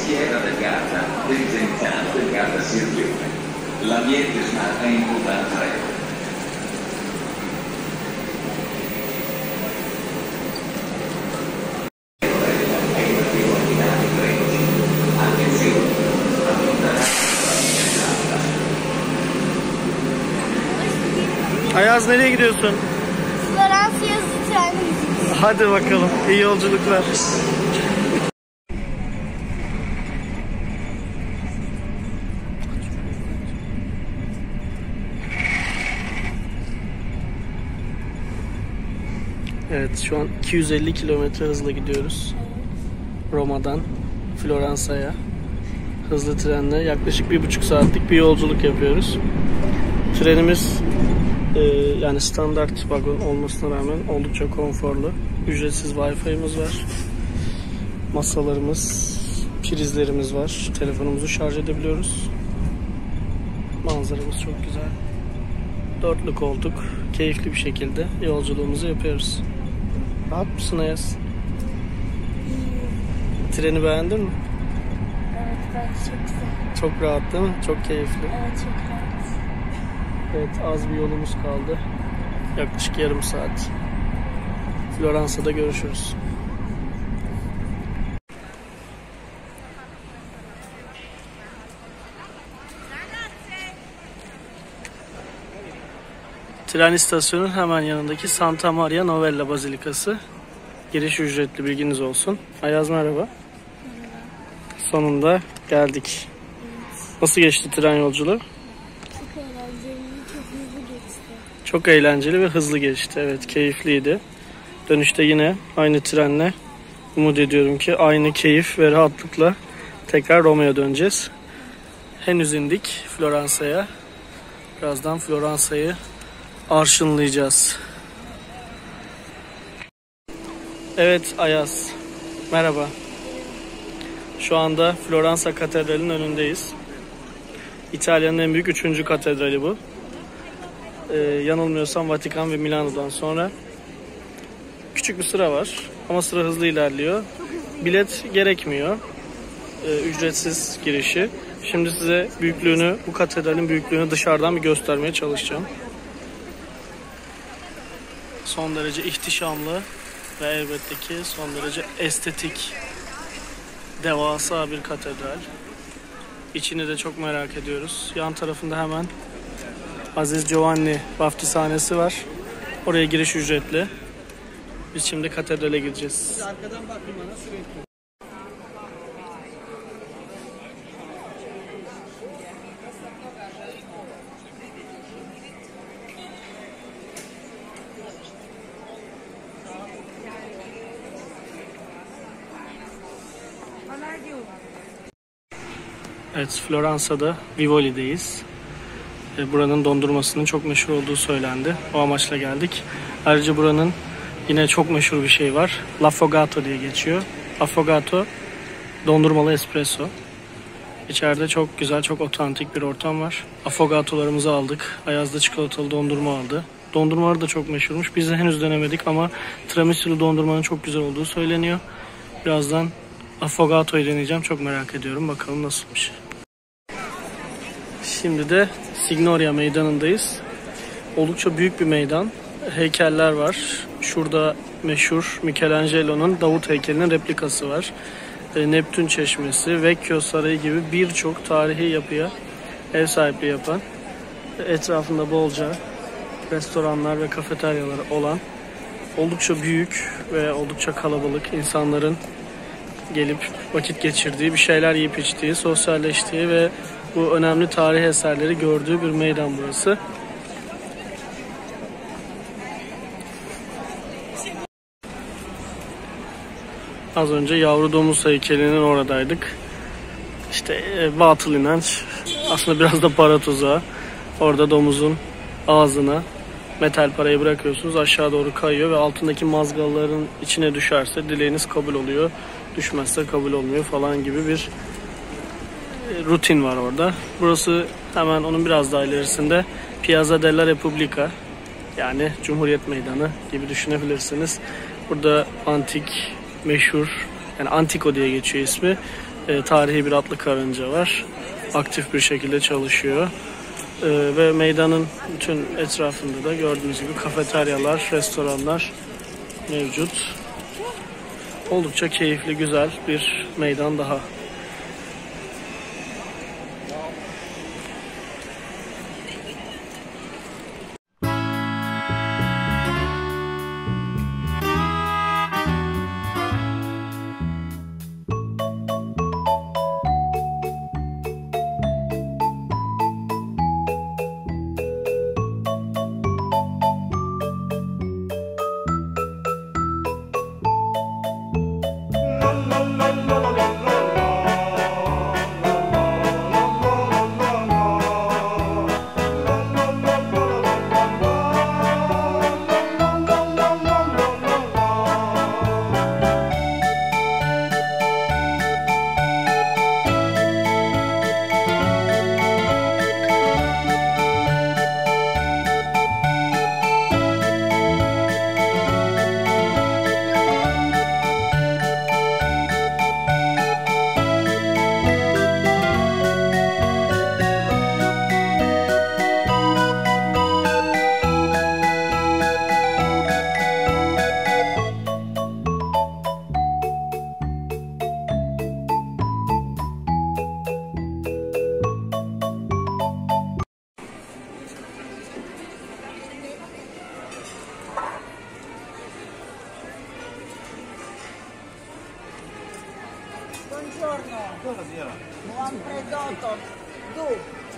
si era del Garda, presentando il Garda Sirgione. L'ambiente smart è in mudanza. Ayaz, nereye gidiyorsun? Floransa yazı treni. Hadi bakalım. İyi yolculuklar. Evet, şu an 250 kilometre hızla gidiyoruz. Roma'dan Floransa'ya. Hızlı trenle yaklaşık 1,5 saatlik bir yolculuk yapıyoruz. Trenimiz yani standart vagon olmasına rağmen oldukça konforlu. Ücretsiz Wi-Fi'miz var. Masalarımız, prizlerimiz var. Telefonumuzu şarj edebiliyoruz. Manzaramız çok güzel. Dörtlü koltuk, keyifli bir şekilde yolculuğumuzu yapıyoruz. Rahat mısın Ayaz? Treni beğendin mi? Evet, bence çok güzel. Çok rahat değil mi? Çok keyifli. Evet, çok rahat. Evet, az bir yolumuz kaldı. Yaklaşık yarım saat. Floransa'da görüşürüz. Tren istasyonunun hemen yanındaki Santa Maria Novella Bazilikası. Giriş ücretli, bilginiz olsun. Ayaz, merhaba. Sonunda geldik. Nasıl geçti tren yolculuğu? Çok eğlenceli, çok hızlı geçti. Çok eğlenceli ve hızlı geçti. Evet, keyifliydi. Dönüşte yine aynı trenle umut ediyorum ki aynı keyif ve rahatlıkla tekrar Roma'ya döneceğiz. Henüz indik Floransa'ya. Birazdan Floransa'yı arşınlayacağız. Evet Ayaz, merhaba. Şu anda Floransa Katedrali'nin önündeyiz. İtalya'nın en büyük 3. katedrali bu. Yanılmıyorsam Vatikan ve Milano'dan sonra küçük bir sıra var ama sıra hızlı ilerliyor. Bilet gerekmiyor. Ücretsiz girişi. Şimdi size büyüklüğünü, bu katedralin büyüklüğünü dışarıdan bir göstermeye çalışacağım. Son derece ihtişamlı ve elbette ki son derece estetik, devasa bir katedral. İçini de çok merak ediyoruz. Yan tarafında hemen Aziz Giovanni vaftizhanesi var. Oraya giriş ücretli. Biz şimdi katedrale gideceğiz. Arkadan bakın bana, sürekli. Evet, Floransa'da Vivoli'deyiz. Buranın dondurmasının çok meşhur olduğu söylendi. O amaçla geldik. Ayrıca buranın yine çok meşhur bir şey var. L'Affogato diye geçiyor. Affogato, dondurmalı espresso. İçeride çok güzel, çok otantik bir ortam var. Affogatolarımızı aldık. Ayaz da çikolatalı dondurma aldı. Dondurmaları da çok meşhurmuş. Biz de henüz denemedik ama tiramisulu dondurmanın çok güzel olduğu söyleniyor. Birazdan Affogato'yu deneyeceğim. Çok merak ediyorum. Bakalım nasılmış. Şimdi de Signoria Meydanı'ndayız. Oldukça büyük bir meydan. Heykeller var. Şurada meşhur Michelangelo'nun Davut heykelinin replikası var. Neptün Çeşmesi, Vecchio Sarayı gibi birçok tarihi yapıya ev sahipliği yapan, etrafında bolca restoranlar ve kafeteryalar olan, oldukça büyük ve oldukça kalabalık insanların gelip vakit geçirdiği, bir şeyler yiyip içtiği, sosyalleştiği ve bu önemli tarihi eserleri gördüğü bir meydan burası. Az önce yavru domuz heykelinin oradaydık. İşte batıl inanç, aslında biraz da para tuzağı. Orada domuzun ağzına metal parayı bırakıyorsunuz, aşağı doğru kayıyor ve altındaki mazgalların içine düşerse dileğiniz kabul oluyor. Düşmezse kabul olmuyor falan gibi bir rutin var orada. Burası hemen onun biraz daha ilerisinde Piazza della Repubblica, yani Cumhuriyet Meydanı gibi düşünebilirsiniz. Burada antik, meşhur, yani Antico diye geçiyor ismi. Tarihi bir atlı karınca var. Aktif bir şekilde çalışıyor. Ve meydanın bütün etrafında da gördüğünüz gibi kafeteryalar, restoranlar mevcut. Oldukça keyifli, güzel bir meydan daha. Buongiorno. Buon prodotto. Tu.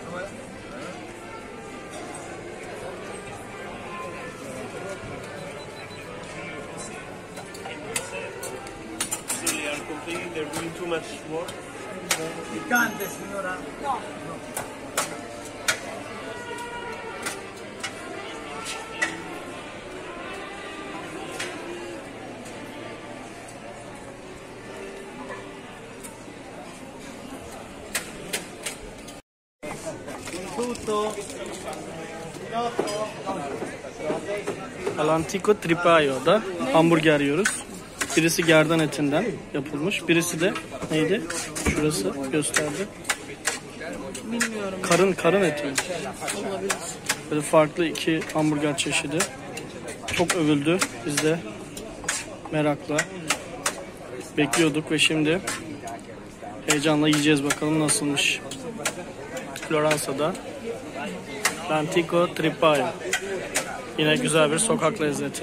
They are complaining they're doing too much work. Picante, signora? No. All'Antico Tripaio'da hamburger yiyoruz. Birisi gerdan etinden yapılmış. Birisi de neydi? Şurası gösterdi. Bilmiyorum. Karın eti mi? Olabilir. Böyle farklı iki hamburger çeşidi. Çok övüldü. Biz de merakla bekliyorduk ve şimdi heyecanla yiyeceğiz, bakalım nasılmış. Floransa'da L'Antico Tripaio. Yine güzel bir sokak lezzeti.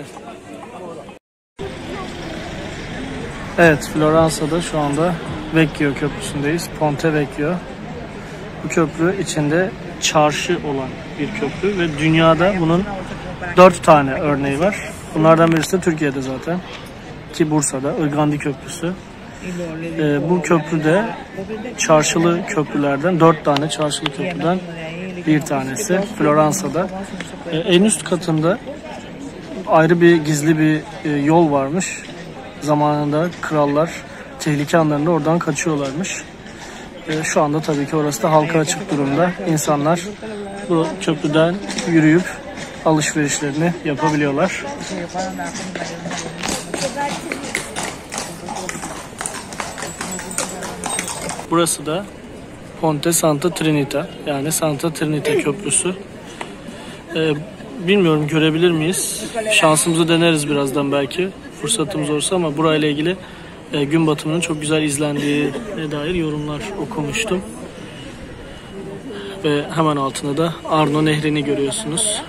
Evet, Floransa'da şu anda Vecchio Köprüsü'ndeyiz. Ponte Vecchio. Bu köprü içinde çarşı olan bir köprü ve dünyada bunun 4 tane örneği var. Bunlardan birisi de Türkiye'de zaten. Ki Bursa'da Irgandi Köprüsü. Bu köprüde çarşılı köprülerden 4 tane çarşılı köprüden bir tanesi Floransa'da. En üst katında ayrı bir gizli bir yol varmış. Zamanında krallar tehlike anlarında oradan kaçıyorlarmış. Şu anda tabii ki orası da halka açık durumda. İnsanlar bu köprüden yürüyüp alışverişlerini yapabiliyorlar. Burası da Ponte Santa Trinita, yani Santa Trinita Köprüsü. Bilmiyorum görebilir miyiz? Şansımızı deneriz birazdan belki. Fırsatımız olursa, ama burayla ilgili gün batımının çok güzel izlendiğine dair yorumlar okumuştum. Ve hemen altında da Arno Nehri'ni görüyorsunuz.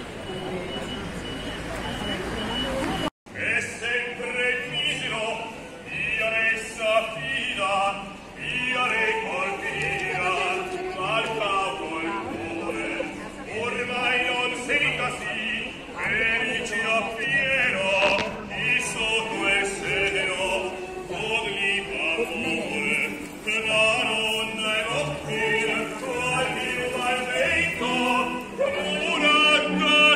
Una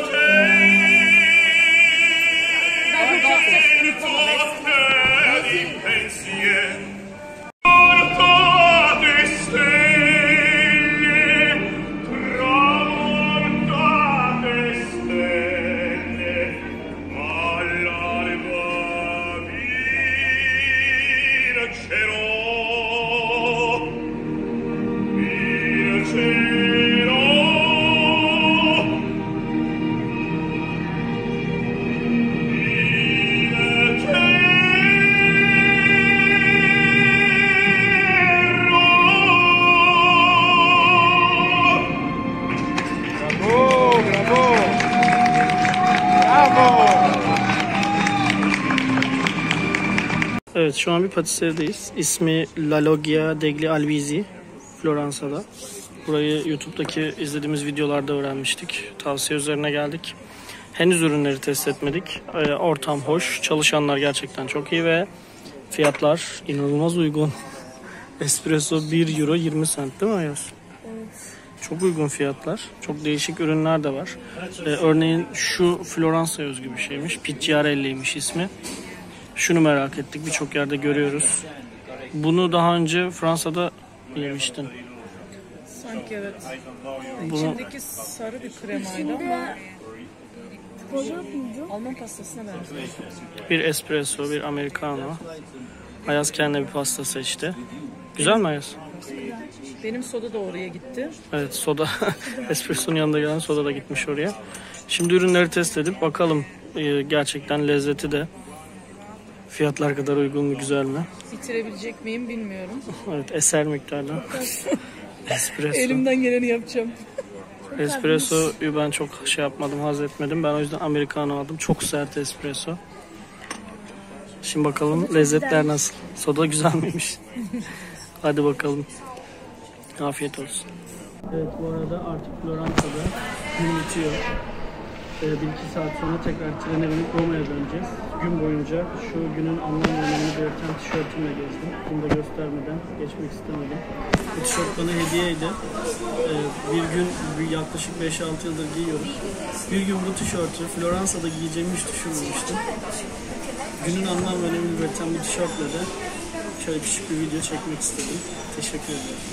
Evet, şu an bir patiserdeyiz. İsmi La Loggia degli Albizzi, Floransa'da. Burayı YouTube'daki izlediğimiz videolarda öğrenmiştik. Tavsiye üzerine geldik. Henüz ürünleri test etmedik. Ortam hoş, çalışanlar gerçekten çok iyi ve fiyatlar inanılmaz uygun. Espresso 1 euro 20 cent değil mi Ayaz? Evet. Çok uygun fiyatlar. Çok değişik ürünler de var. Örneğin şu Floransa'ya özgü bir şeymiş. Picciarelli'ymiş ismi. Şunu merak ettik. Birçok yerde görüyoruz. Bunu daha önce Fransa'da yemiştin. Sanki evet. Bunu İçindeki sarı bir kremaydı ama Koyuyor muydu? Alman pastasına benziyor. bir espresso, bir americano. Ayaz kendine bir pasta seçti. Güzel mi Ayaz? Benim soda da oraya gitti. Evet, soda. Espresso'nun yanında gelen soda da gitmiş oraya. Şimdi ürünleri test edip bakalım gerçekten lezzeti de fiyatlar kadar uygun mu, güzel mi? Bitirebilecek miyim bilmiyorum. Evet, eser miktarda. Espresso. Elimden geleni yapacağım. Espresso'yu ben çok şey yapmadım, haz etmedim. Ben o yüzden americano aldım. Çok sert espresso. Şimdi bakalım lezzetler nasıl? Soda güzel miymiş? Hadi bakalım. Afiyet olsun. Evet, bu arada artık Floransa'da gün bitiyor. 1-2 saat sonra tekrar trene binip Roma'ya döneceğiz. Gün boyunca şu günün anlam ve önemini belirten tişörtümle gezdim. Bunu da göstermeden geçmek istemedim. Bu tişört bana hediyeydi. Bir gün yaklaşık 5-6 yıldır giyiyorum. Bir gün bu tişörtü Floransa'da giyeceğimi hiç düşünmemiştim. Günün anlam ve önemini belirten bu tişörtle de şöyle küçük bir video çekmek istedim. Teşekkür ederim.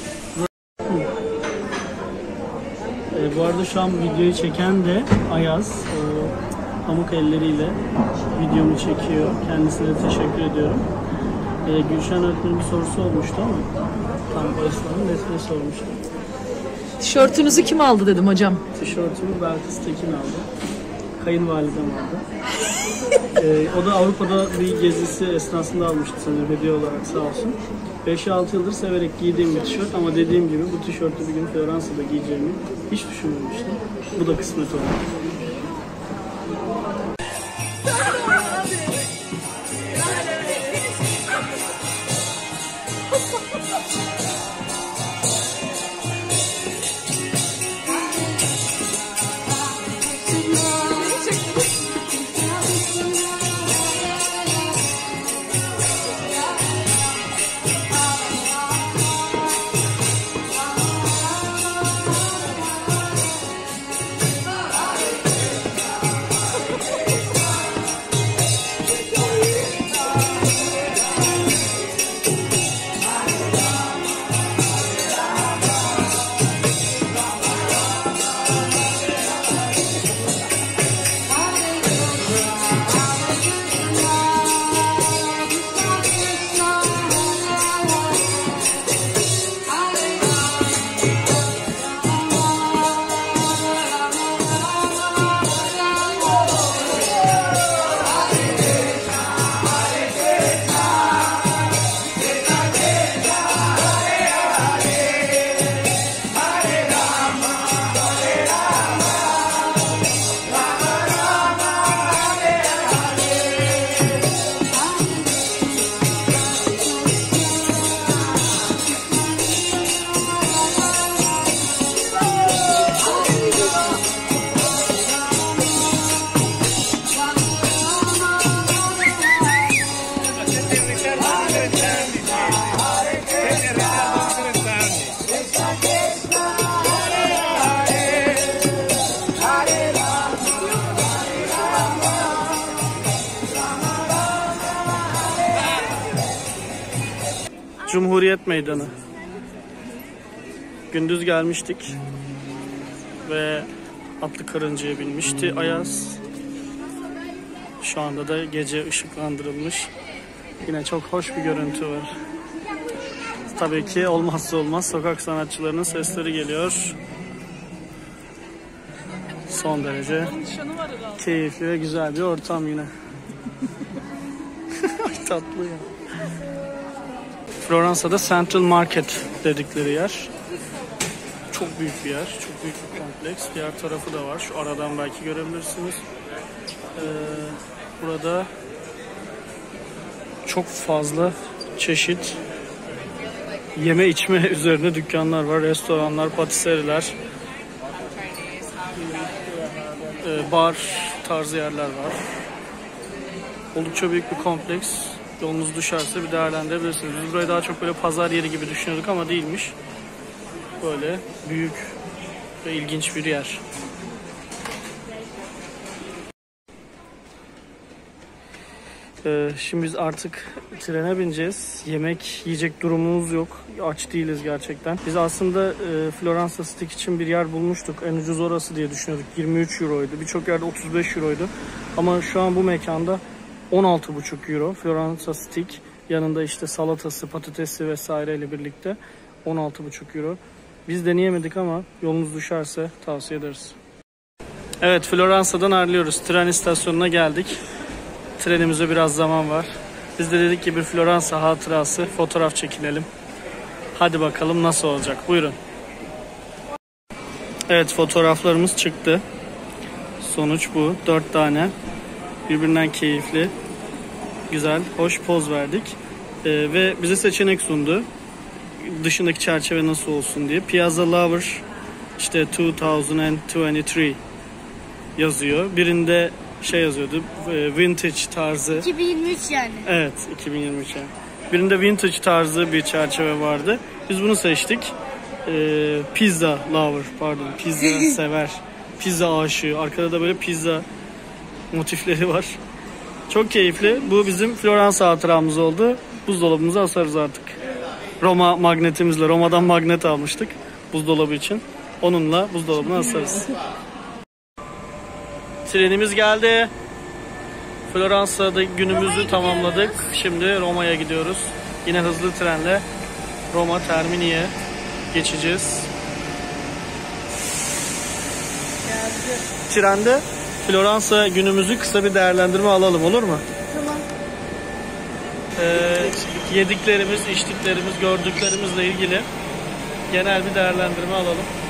Bu arada şu an videoyu çeken de Ayaz. Pamuk elleriyle videomu çekiyor. Kendisine de teşekkür ediyorum. Gülşen öğretmenin bir sorusu olmuştu ama tam Aslan'ın nesne sormuştu. Tişörtünüzü kim aldı dedim hocam. Tişörtümü Belkıs Tekin aldı. Kayınvalidem aldı. O da Avrupa'da bir gezisi esnasında almıştı sanırım hediye olarak, sağ olsun. 5-6 yıldır severek giydiğim bir tişört ama dediğim gibi bu tişörtü bir gün Floransa'da giyeceğimi hiç düşünmemiştim. Bu da kısmet oldu. Cumhuriyet Meydanı. Gündüz gelmiştik ve atlı karıncaya binmişti Ayaz. Şu anda da gece ışıklandırılmış. Yine çok hoş bir görüntü var. Tabii ki olmazsa olmaz sokak sanatçılarının sesleri geliyor. Son derece keyifli ve güzel bir ortam yine. Tatlı ya. Floransa'da Central Market dedikleri yer. Çok büyük bir yer, çok büyük bir kompleks. Diğer tarafı da var. Şu aradan belki görebilirsiniz. Burada çok fazla çeşit yeme içme üzerine dükkanlar var. Restoranlar, patiseriler, bar tarzı yerler var. Oldukça büyük bir kompleks. Yolunuz düşerse bir değerlendirebilirsiniz. Biz burayı daha çok böyle pazar yeri gibi düşünüyorduk ama değilmiş. Böyle büyük ve ilginç bir yer. Şimdi biz artık trene bineceğiz. Yemek yiyecek durumumuz yok. Aç değiliz gerçekten. Biz aslında Floransa Stick için bir yer bulmuştuk. En ucuz orası diye düşünüyorduk. 23 euroydu. Birçok yerde 35 euroydu. Ama şu an bu mekanda 16,5 euro. Floransa Stick. Yanında işte salatası, patatesi vesaireyle birlikte 16,5 euro. Biz deneyemedik ama yolunuz düşerse tavsiye ederiz. Evet, Floransa'dan ayrılıyoruz. Tren istasyonuna geldik. Trenimize biraz zaman var. Biz de dedik ki bir Floransa hatırası fotoğraf çekinelim. Hadi bakalım nasıl olacak. Buyurun. Evet, fotoğraflarımız çıktı. Sonuç bu. 4 tane. Birbirinden keyifli, güzel, hoş poz verdik. Ve bize seçenek sundu. Dışındaki çerçeve nasıl olsun diye. Piazza Lover işte 2023 yazıyor. Birinde şey yazıyordu, vintage tarzı. 2023 yani. Evet, 2023 yani. Birinde vintage tarzı bir çerçeve vardı. Biz bunu seçtik. Pizza lover, pardon, pizza sever. Pizza aşığı. Arkada da böyle pizza motifleri var. Çok keyifli. Bu bizim Floransa hatıramız oldu. Buzdolabımıza asarız artık. Roma magnetimizle, Roma'dan magnet almıştık buzdolabı için. Onunla buzdolabına asarız. Trenimiz geldi. Floransa'da günümüzü tamamladık. Şimdi Roma'ya gidiyoruz. Yine hızlı trenle Roma Termini'ye geçeceğiz. Trende Floransa günümüzü kısa bir değerlendirme alalım, olur mu? Tamam. Yediklerimiz, içtiklerimiz, gördüklerimizle ilgili genel bir değerlendirme alalım.